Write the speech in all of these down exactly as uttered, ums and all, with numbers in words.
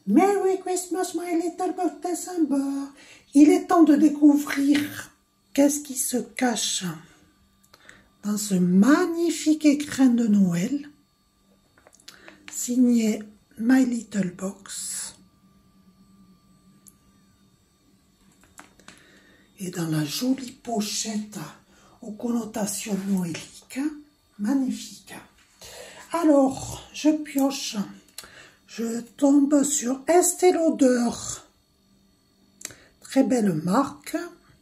Merry Christmas, my little boy December. Il est temps de découvrir qu'est-ce qui se cache dans ce magnifique écrin de Noël, signé My Little Box. Et dans la jolie pochette aux connotations noéliques, magnifique. Alors, je pioche, je tombe sur Estée Lauder, très belle marque,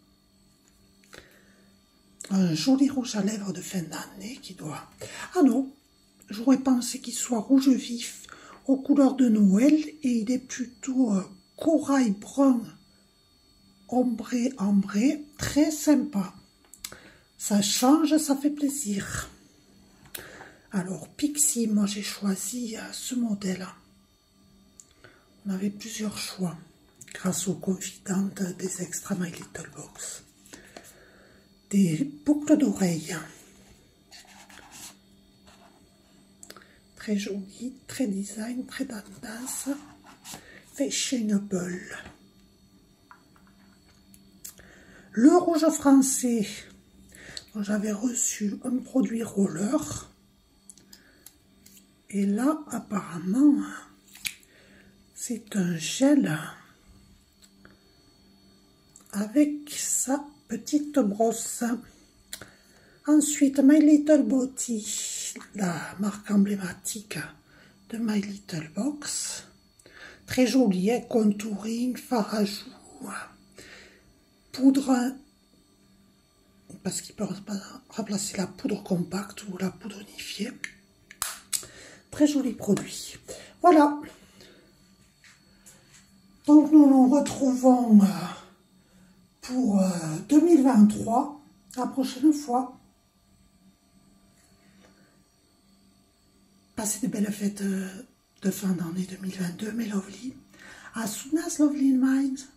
un joli rouge à lèvres de fin d'année qui doit... Ah non, j'aurais pensé qu'il soit rouge vif aux couleurs de Noël et il est plutôt euh, corail brun, ombré, ambré, très sympa. Ça change, ça fait plaisir. Alors, Pixi, moi j'ai choisi euh, ce modèle. On avait plusieurs choix grâce aux confidentes des extra My Little Box. Des boucles d'oreilles. Très jolies, très design, très tendance. Fashionable. Le rouge français. J'avais reçu un produit roller. Et là, apparemment, c'est un gel avec sa petite brosse. Ensuite, My Little Body, la marque emblématique de My Little Box. Très jolie, hein, contouring, fard à joues, poudre, parce qu'il peut remplacer la poudre compacte ou la poudre unifiée. Très joli produit. Voilà. Donc nous nous retrouvons pour deux mille vingt-trois, la prochaine fois. Passez de belles fêtes de fin d'année deux mille vingt-deux, mes lovely. As soon as lovely in mind.